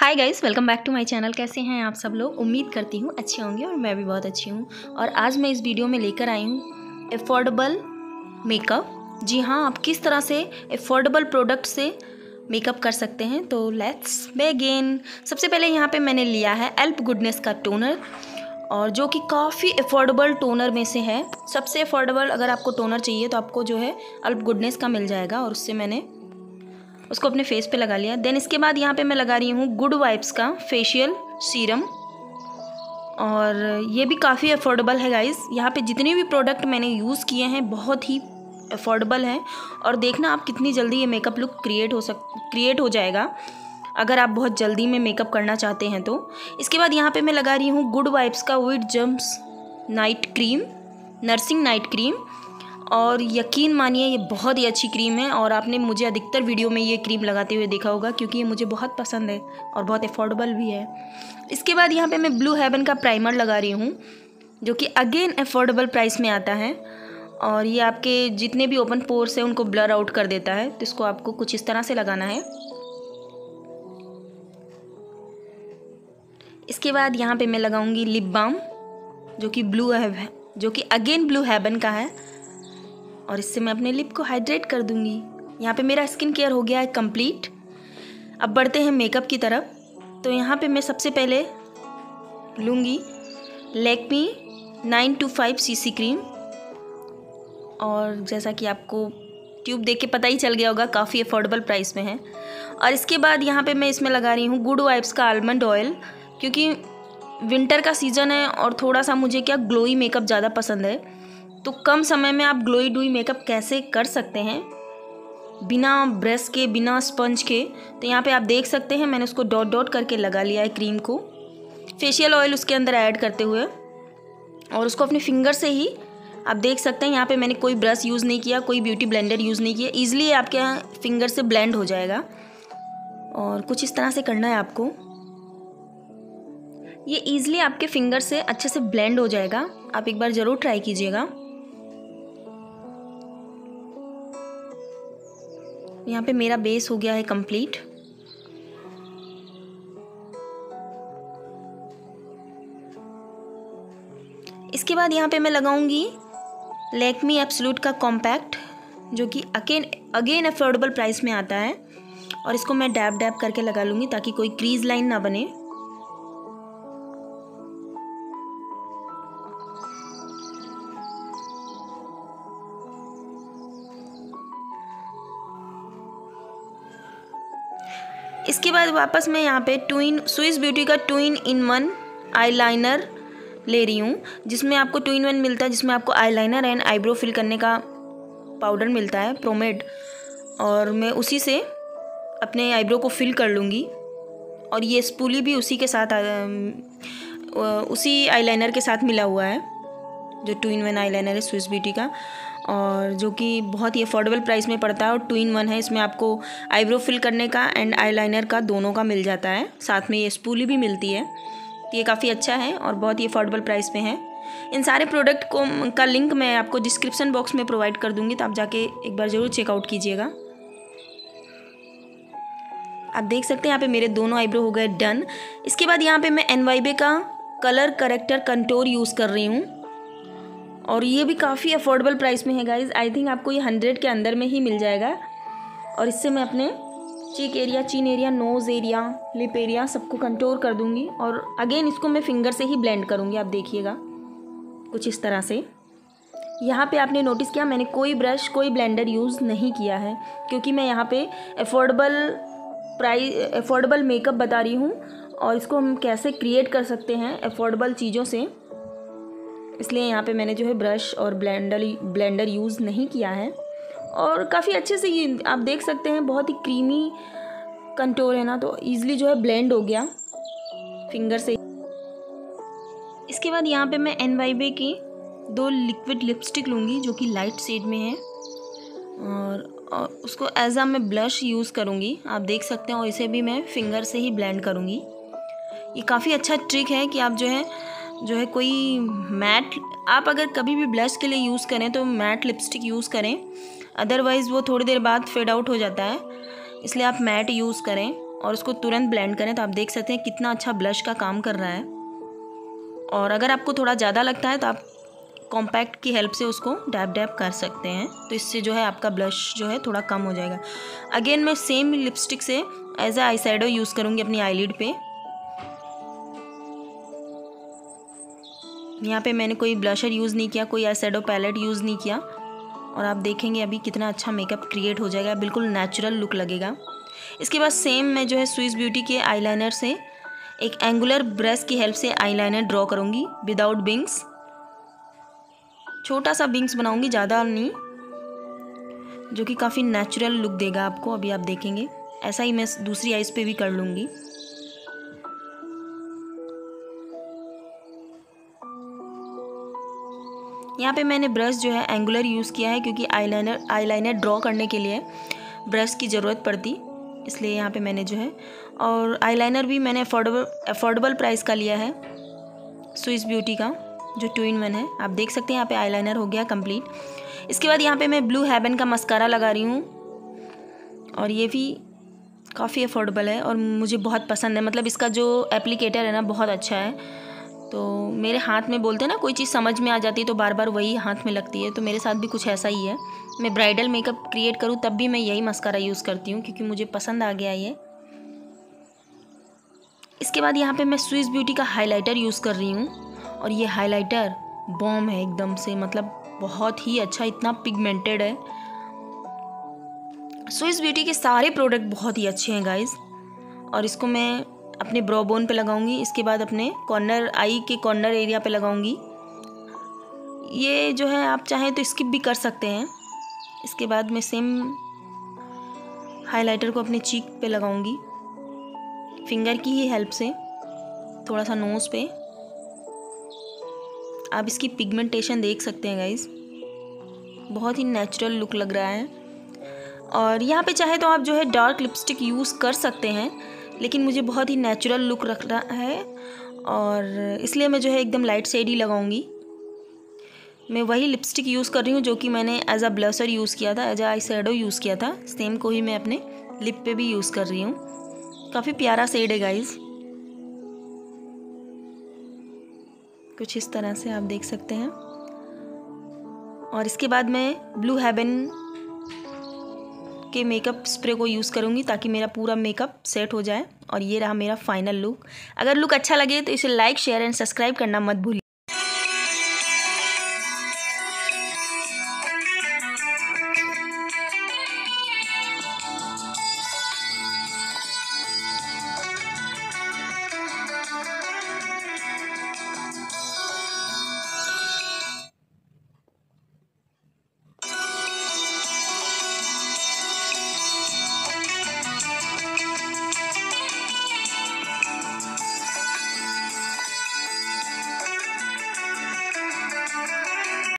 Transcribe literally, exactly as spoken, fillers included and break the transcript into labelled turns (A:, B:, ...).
A: Hi guys, welcome back to my channel. कैसे हैं आप सब लोग? उम्मीद करती हूँ अच्छे होंगे और मैं भी बहुत अच्छी हूँ। और आज मैं इस वीडियो में लेकर आई हूँ अफोर्डेबल मेकअप। जी हाँ, आप किस तरह से अफोर्डेबल प्रोडक्ट से मेकअप कर सकते हैं। तो लेट्स बिगिन। सबसे पहले यहाँ पे मैंने लिया है एल्प गुडनेस का टोनर, और जो कि काफ़ी अफोर्डेबल टोनर में से है। सबसे अफोर्डेबल अगर आपको टोनर चाहिए तो आपको जो है एल्प गुडनेस का मिल जाएगा, और उससे मैंने उसको अपने फेस पे लगा लिया। देन इसके बाद यहाँ पे मैं लगा रही हूँ गुड वाइब्स का फेशियल सीरम, और ये भी काफ़ी अफोर्डेबल है गाइस। यहाँ पे जितने भी प्रोडक्ट मैंने यूज़ किए हैं बहुत ही अफोर्डेबल हैं, और देखना आप कितनी जल्दी ये मेकअप लुक क्रिएट हो सक क्रिएट हो जाएगा अगर आप बहुत जल्दी में मेकअप करना चाहते हैं तो। इसके बाद यहाँ पे मैं लगा रही हूँ गुड वाइब्स का विद जम्स night cream, nourishing night cream. और यकीन मानिए ये बहुत ही अच्छी क्रीम है, और आपने मुझे अधिकतर वीडियो में ये क्रीम लगाते हुए देखा होगा, क्योंकि ये मुझे बहुत पसंद है और बहुत अफोर्डेबल भी है। इसके बाद यहाँ पे मैं ब्लू हेवन का प्राइमर लगा रही हूँ, जो कि अगेन अफोर्डेबल प्राइस में आता है, और ये आपके जितने भी ओपन पोर्स हैं उनको ब्लर आउट कर देता है। तो इसको आपको कुछ इस तरह से लगाना है। इसके बाद यहाँ पे मैं लगाऊंगी लिप बाम, जो कि ब्लू है जो कि अगेन ब्लू हेवन का है, और इससे मैं अपने लिप को हाइड्रेट कर दूंगी। यहाँ पे मेरा स्किन केयर हो गया है कंप्लीट। अब बढ़ते हैं मेकअप की तरफ। तो यहाँ पे मैं सबसे पहले लूँगी Lakme nine two five C C cream, और जैसा कि आपको ट्यूब देख के पता ही चल गया होगा काफ़ी अफोर्डेबल प्राइस में है। और इसके बाद यहाँ पे मैं इसमें लगा रही हूँ गुड वाइब्स का आलमंड ऑयल, क्योंकि विंटर का सीज़न है और थोड़ा सा मुझे क्या ग्लोई मेकअप ज़्यादा पसंद है। तो कम समय में आप ग्लोई डुई मेकअप कैसे कर सकते हैं बिना ब्रश के, बिना स्पंज के। तो यहाँ पे आप देख सकते हैं मैंने उसको डॉट डॉट करके लगा लिया है क्रीम को, फेशियल ऑयल उसके अंदर ऐड करते हुए, और उसको अपने फिंगर से ही आप देख सकते हैं। यहाँ पे मैंने कोई ब्रश यूज़ नहीं किया, कोई ब्यूटी ब्लेंडर यूज़ नहीं किया, ईजिली आपके यहाँ फिंगर से ब्लेंड हो जाएगा। और कुछ इस तरह से करना है आपको, ये ईजिली आपके फिंगर से अच्छे से ब्लेंड हो जाएगा। आप एक बार ज़रूर ट्राई कीजिएगा। यहाँ पे मेरा बेस हो गया है कंप्लीट। इसके बाद यहाँ पे मैं लगाऊंगी लैक्मी एब्सोल्यूट का कॉम्पैक्ट, जो कि अगेन अगेन अफोर्डेबल प्राइस में आता है, और इसको मैं डैब डैब करके लगा लूँगी ताकि कोई क्रीज लाइन ना बने। इसके बाद वापस मैं यहाँ पे टू इन स्विस ब्यूटी का two in in one eyeliner ले रही हूँ, जिसमें आपको टू इन वन मिलता है, जिसमें आपको आईलाइनर एंड आईब्रो फिल करने का पाउडर मिलता है, प्रोमेड। और मैं उसी से अपने आईब्रो को फिल कर लूँगी, और ये स्पूली भी उसी के साथ उसी आईलाइनर के साथ मिला हुआ है, जो टू इन वन आईलाइनर है स्विस ब्यूटी का, और जो कि बहुत ही अफोर्डेबल प्राइस में पड़ता है, और टू इन वन है। इसमें आपको आईब्रो फिल करने का एंड आईलाइनर का दोनों का मिल जाता है, साथ में ये स्पूली भी मिलती है। तो ये काफ़ी अच्छा है और बहुत ही अफोर्डेबल प्राइस में है। इन सारे प्रोडक्ट को का लिंक मैं आपको डिस्क्रिप्शन बॉक्स में प्रोवाइड कर दूँगी, तो आप जाके एक बार ज़रूर चेकआउट कीजिएगा। आप देख सकते हैं यहाँ पे मेरे दोनों आईब्रो हो गए डन। इसके बाद यहाँ पे मैं एन वाई बी का कलर करेक्टर कंटोर यूज़ कर रही हूँ, और ये भी काफ़ी अफोर्डेबल प्राइस में है गाइज। आई थिंक आपको ये हंड्रेड के अंदर में ही मिल जाएगा। और इससे मैं अपने cheek area, chin area, nose area, lip area सबको कंटोर कर दूंगी, और अगेन इसको मैं फिंगर से ही ब्लेंड करूंगी। आप देखिएगा कुछ इस तरह से। यहाँ पे आपने नोटिस किया मैंने कोई ब्रश, कोई ब्लेंडर यूज़ नहीं किया है, क्योंकि मैं यहाँ पे अफोर्डेबल प्राइस अफोर्डेबल मेकअप बता रही हूँ, और इसको हम कैसे क्रिएट कर सकते हैं अफोर्डेबल चीज़ों से। इसलिए यहाँ पे मैंने जो है ब्रश और ब्लेंडर ब्लेंडर यूज़ नहीं किया है, और काफ़ी अच्छे से ये आप देख सकते हैं बहुत ही क्रीमी कंटोर है ना, तो ईज़िली जो है ब्लेंड हो गया फिंगर से। इसके बाद यहाँ पे मैं एन वाई बी की दो लिक्विड लिपस्टिक लूँगी, जो कि लाइट शेड में है, और, और उसको एज आ मैं ब्लश यूज़ करूँगी। आप देख सकते हैं, और इसे भी मैं फिंगर से ही ब्लेंड करूँगी। ये काफ़ी अच्छा ट्रिक है कि आप जो है जो है कोई मैट, आप अगर कभी भी ब्लश के लिए यूज़ करें तो मैट लिपस्टिक यूज़ करें, अदरवाइज़ वो थोड़ी देर बाद फेड आउट हो जाता है। इसलिए आप मैट यूज़ करें, और उसको तुरंत ब्लेंड करें तो आप देख सकते हैं कितना अच्छा ब्लश का काम कर रहा है। और अगर आपको थोड़ा ज़्यादा लगता है तो आप कॉम्पैक्ट की हेल्प से उसको डैब डैब कर सकते हैं, तो इससे जो है आपका ब्लश जो है थोड़ा कम हो जाएगा। अगेन मैं सेम लिपस्टिक से as a eye shadow use करूँगी अपनी आईलिड पे। यहाँ पे मैंने कोई ब्लशर यूज़ नहीं किया, कोई आई शैडो पैलेट यूज़ नहीं किया, और आप देखेंगे अभी कितना अच्छा मेकअप क्रिएट हो जाएगा, बिल्कुल नेचुरल लुक लगेगा। इसके बाद सेम मैं जो है स्विस ब्यूटी के आईलाइनर से एक एंगुलर ब्रश की हेल्प से आईलाइनर ड्रॉ करूँगी विदाउट विंग्स। छोटा सा विंग्स बनाऊँगी, ज़्यादा नहीं, जो कि काफ़ी नेचुरल लुक देगा आपको। अभी आप देखेंगे ऐसा ही मैं दूसरी आइज़ पे भी कर लूँगी। यहाँ पे मैंने ब्रश जो है एंगुलर यूज़ किया है, क्योंकि आईलाइनर आईलाइनर ड्रॉ करने के लिए ब्रश की ज़रूरत पड़ती, इसलिए यहाँ पे मैंने जो है, और आईलाइनर भी मैंने अफोर्डेबल अफोर्डेबल प्राइस का लिया है, स्विस ब्यूटी का जो टू इन वन है। आप देख सकते हैं यहाँ पे आईलाइनर हो गया कंप्लीट। इसके बाद यहाँ पे मैं ब्लू हेवन का मस्कारा लगा रही हूँ, और ये भी काफ़ी अफोर्डेबल है और मुझे बहुत पसंद है। मतलब इसका जो एप्लीकेटर है ना बहुत अच्छा है, तो मेरे हाथ में बोलते हैं ना कोई चीज़ समझ में आ जाती है तो बार बार वही हाथ में लगती है, तो मेरे साथ भी कुछ ऐसा ही है। मैं ब्राइडल मेकअप क्रिएट करूँ तब भी मैं यही मस्कारा यूज़ करती हूँ, क्योंकि मुझे पसंद आ गया ये। इसके बाद यहाँ पे मैं स्विस ब्यूटी का हाइलाइटर यूज़ कर रही हूँ, और ये हाइलाइटर बॉम है एकदम से, मतलब बहुत ही अच्छा, इतना पिगमेंटेड है। स्विस ब्यूटी के सारे प्रोडक्ट बहुत ही अच्छे हैं गाइज, और इसको मैं अपने ब्रो बोन पे लगाऊंगी। इसके बाद अपने कॉर्नर आई के कॉर्नर एरिया पे लगाऊंगी। ये जो है आप चाहें तो स्किप भी कर सकते हैं। इसके बाद मैं सेम हाइलाइटर को अपने चीक पे लगाऊंगी, फिंगर की ही हेल्प से, थोड़ा सा नोज़ पे। आप इसकी पिगमेंटेशन देख सकते हैं गाइज, बहुत ही नेचुरल लुक लग रहा है। और यहाँ पे चाहे तो आप जो है डार्क लिपस्टिक यूज़ कर सकते हैं, लेकिन मुझे बहुत ही नेचुरल लुक रख रहा है, और इसलिए मैं जो है एकदम लाइट शेड ही लगाऊंगी। मैं वही लिपस्टिक यूज़ कर रही हूँ जो कि मैंने एज अ ब्लशर यूज़ किया था, as a eye shadow use किया था, सेम को ही मैं अपने लिप पे भी यूज़ कर रही हूँ। काफ़ी प्यारा शेड है गाइज, कुछ इस तरह से आप देख सकते हैं। और इसके बाद मैं ब्लू हेवन के मेकअप स्प्रे को यूज़ करूँगी ताकि मेरा पूरा मेकअप सेट हो जाए। और ये रहा मेरा फाइनल लुक। अगर लुक अच्छा लगे तो इसे लाइक शेयर एंड सब्सक्राइब करना मत भूलिए।